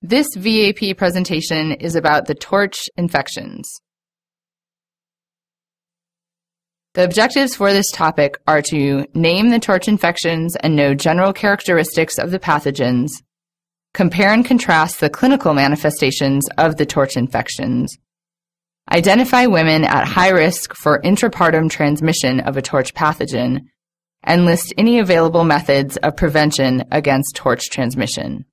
This VAP presentation is about the torch infections. The objectives for this topic are to name the torch infections and know general characteristics of the pathogens, compare and contrast the clinical manifestations of the torch infections, identify women at high risk for intrapartum transmission of a torch pathogen, and list any available methods of prevention against torch transmission.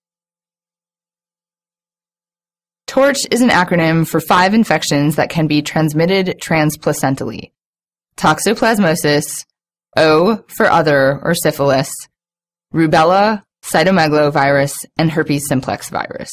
TORCH is an acronym for 5 infections that can be transmitted transplacentally: Toxoplasmosis, O for other or syphilis, Rubella, Cytomegalovirus, and Herpes Simplex virus.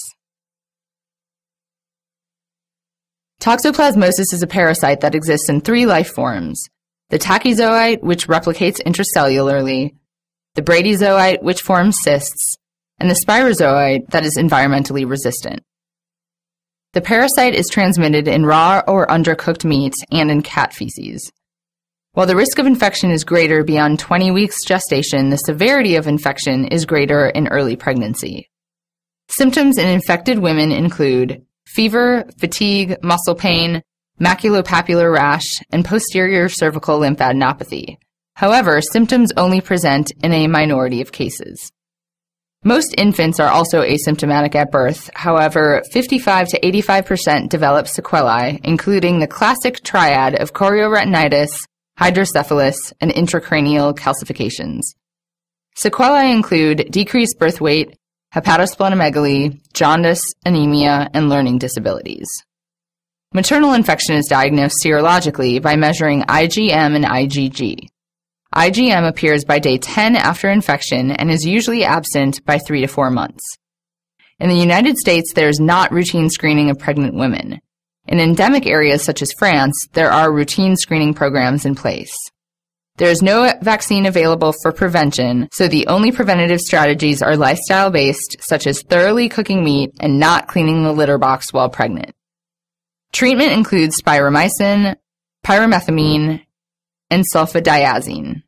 Toxoplasmosis is a parasite that exists in 3 life forms: the tachyzoite, which replicates intracellularly, the bradyzoite, which forms cysts, and the spirozoite that is environmentally resistant. The parasite is transmitted in raw or undercooked meat and in cat feces. While the risk of infection is greater beyond 20 weeks gestation, the severity of infection is greater in early pregnancy. Symptoms in infected women include fever, fatigue, muscle pain, maculopapular rash, and posterior cervical lymphadenopathy. However, symptoms only present in a minority of cases. Most infants are also asymptomatic at birth. However, 55 to 85% develop sequelae, including the classic triad of chorioretinitis, hydrocephalus, and intracranial calcifications. Sequelae include decreased birth weight, hepatosplenomegaly, jaundice, anemia, and learning disabilities. Maternal infection is diagnosed serologically by measuring IgM and IgG. IgM appears by day 10 after infection and is usually absent by 3 to 4 months. In the United States, there is not routine screening of pregnant women. In endemic areas such as France, there are routine screening programs in place. There is no vaccine available for prevention, so the only preventative strategies are lifestyle-based, such as thoroughly cooking meat and not cleaning the litter box while pregnant. Treatment includes spiromycin, pyrimethamine, and sulfadiazine.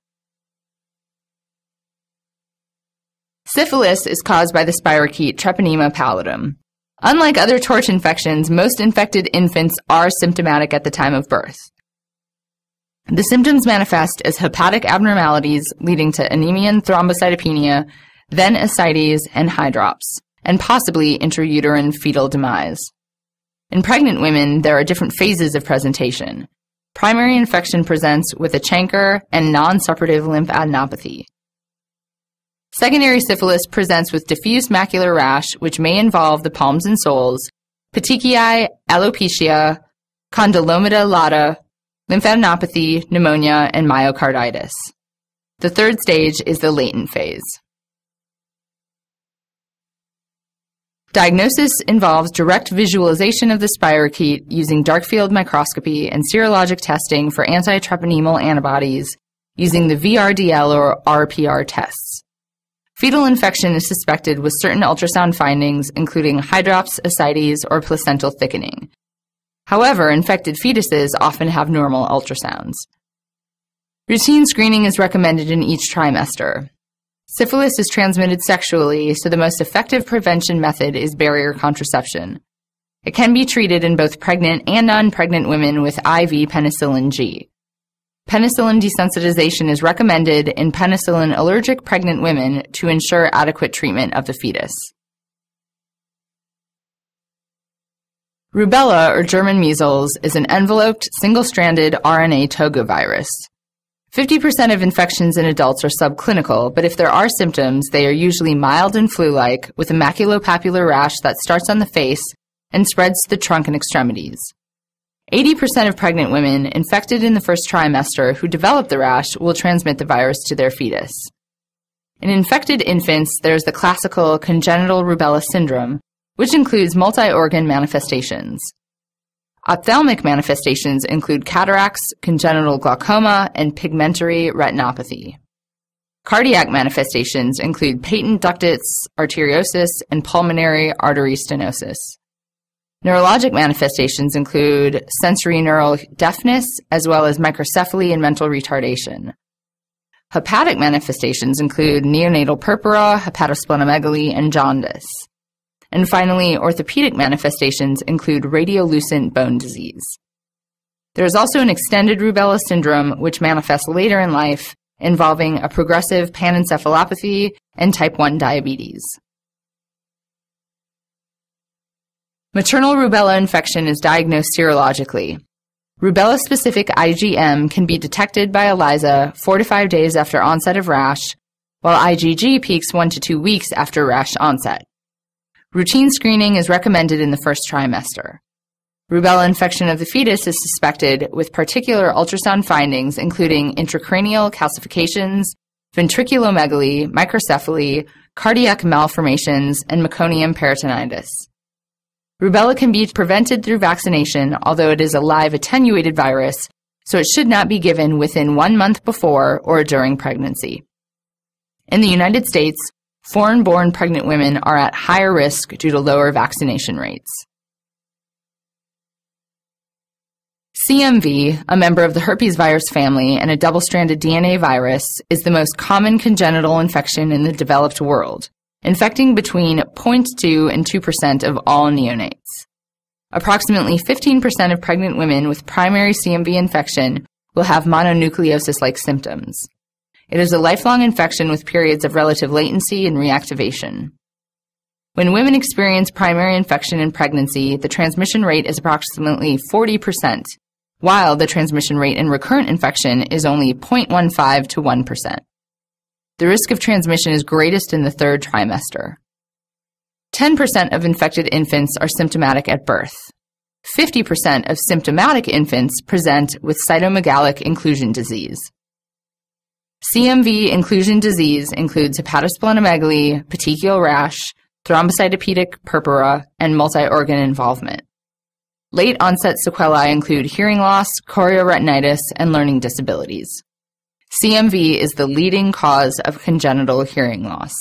Syphilis is caused by the spirochete Treponema pallidum. Unlike other torch infections, most infected infants are symptomatic at the time of birth. The symptoms manifest as hepatic abnormalities leading to anemia and thrombocytopenia, then ascites and hydrops, and possibly intrauterine fetal demise. In pregnant women, there are different phases of presentation. Primary infection presents with a chancre and non-suppurative lymphadenopathy. Secondary syphilis presents with diffuse macular rash, which may involve the palms and soles, petechiae, alopecia, condylomata lata, lymphadenopathy, pneumonia, and myocarditis. The third stage is the latent phase. Diagnosis involves direct visualization of the spirochete using dark-field microscopy and serologic testing for anti-treponemal antibodies using the VRDL or RPR tests. Fetal infection is suspected with certain ultrasound findings, including hydrops, ascites, or placental thickening. However, infected fetuses often have normal ultrasounds. Routine screening is recommended in each trimester. Syphilis is transmitted sexually, so the most effective prevention method is barrier contraception. It can be treated in both pregnant and non-pregnant women with IV penicillin G. Penicillin desensitization is recommended in penicillin-allergic pregnant women to ensure adequate treatment of the fetus. Rubella, or German measles, is an enveloped, single-stranded RNA togovirus. 50% of infections in adults are subclinical, but if there are symptoms, they are usually mild and flu-like, with a maculopapular rash that starts on the face and spreads to the trunk and extremities. 80% of pregnant women infected in the first trimester who develop the rash will transmit the virus to their fetus. In infected infants, there's the classical congenital rubella syndrome, which includes multi-organ manifestations. Ophthalmic manifestations include cataracts, congenital glaucoma, and pigmentary retinopathy. Cardiac manifestations include patent ductus arteriosus and pulmonary artery stenosis. Neurologic manifestations include sensory neural deafness, as well as microcephaly and mental retardation. Hepatic manifestations include neonatal purpura, hepatosplenomegaly, and jaundice. And finally, orthopedic manifestations include radiolucent bone disease. There is also an extended rubella syndrome, which manifests later in life, involving a progressive panencephalopathy and type 1 diabetes. Maternal rubella infection is diagnosed serologically. Rubella-specific IgM can be detected by ELISA 4 to 5 days after onset of rash, while IgG peaks 1 to 2 weeks after rash onset. Routine screening is recommended in the first trimester. Rubella infection of the fetus is suspected with particular ultrasound findings including intracranial calcifications, ventriculomegaly, microcephaly, cardiac malformations, and meconium peritonitis. Rubella can be prevented through vaccination, although it is a live attenuated virus, so it should not be given within 1 month before or during pregnancy. In the United States, foreign-born pregnant women are at higher risk due to lower vaccination rates. CMV, a member of the herpes virus family and a double-stranded DNA virus, is the most common congenital infection in the developed world, infecting between 0.2 and 2% of all neonates. Approximately 15% of pregnant women with primary CMV infection will have mononucleosis-like symptoms. It is a lifelong infection with periods of relative latency and reactivation. When women experience primary infection in pregnancy, the transmission rate is approximately 40%, while the transmission rate in recurrent infection is only 0.15 to 1%. The risk of transmission is greatest in the third trimester. 10% of infected infants are symptomatic at birth. 50% of symptomatic infants present with cytomegalic inclusion disease. CMV inclusion disease includes hepatosplenomegaly, petechial rash, thrombocytopenic purpura, and multi-organ involvement. Late-onset sequelae include hearing loss, chorioretinitis, and learning disabilities. CMV is the leading cause of congenital hearing loss.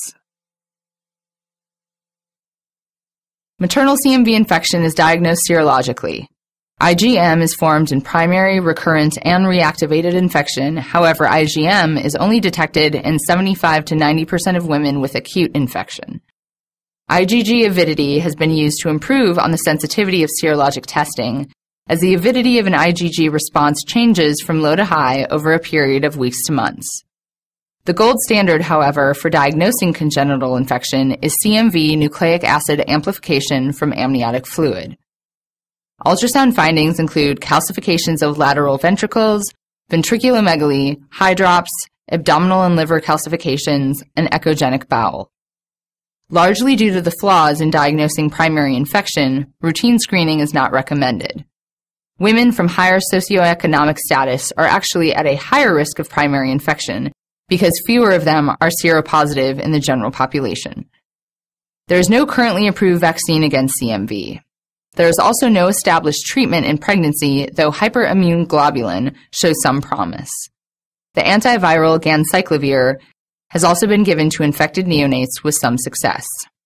Maternal CMV infection is diagnosed serologically. IgM is formed in primary, recurrent, and reactivated infection. However, IgM is only detected in 75 to 90% of women with acute infection. IgG avidity has been used to improve on the sensitivity of serologic testing, as the avidity of an IgG response changes from low to high over a period of weeks to months. The gold standard, however, for diagnosing congenital infection is CMV nucleic acid amplification from amniotic fluid. Ultrasound findings include calcifications of lateral ventricles, ventriculomegaly, hydrops, abdominal and liver calcifications, and echogenic bowel. Largely due to the flaws in diagnosing primary infection, routine screening is not recommended. Women from higher socioeconomic status are actually at a higher risk of primary infection because fewer of them are seropositive in the general population. There is no currently approved vaccine against CMV. There is also no established treatment in pregnancy, though hyperimmune globulin shows some promise. The antiviral ganciclovir has also been given to infected neonates with some success.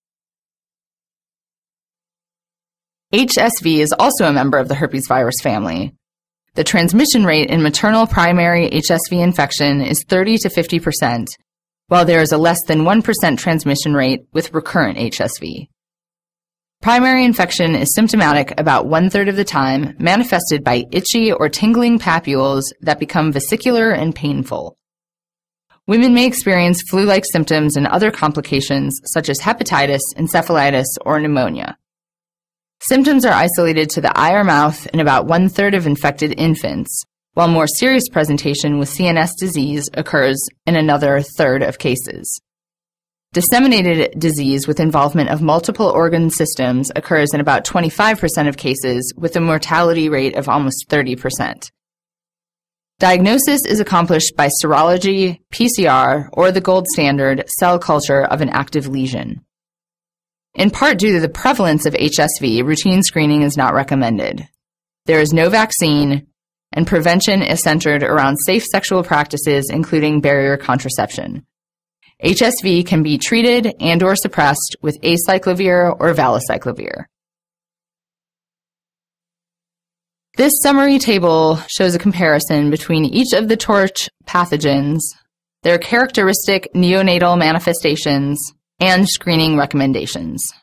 HSV is also a member of the herpes virus family. The transmission rate in maternal primary HSV infection is 30 to 50%, while there is a less than 1% transmission rate with recurrent HSV. Primary infection is symptomatic about 1/3 of the time, manifested by itchy or tingling papules that become vesicular and painful. Women may experience flu-like symptoms and other complications such as hepatitis, encephalitis, or pneumonia. Symptoms are isolated to the eye or mouth in about 1/3 of infected infants, while more serious presentation with CNS disease occurs in another 1/3 of cases. Disseminated disease with involvement of multiple organ systems occurs in about 25% of cases, with a mortality rate of almost 30%. Diagnosis is accomplished by serology, PCR, or the gold standard cell culture of an active lesion. In part due to the prevalence of HSV, routine screening is not recommended. There is no vaccine, and prevention is centered around safe sexual practices, including barrier contraception. HSV can be treated and/or suppressed with acyclovir or valacyclovir. This summary table shows a comparison between each of the torch pathogens, their characteristic neonatal manifestations, and screening recommendations.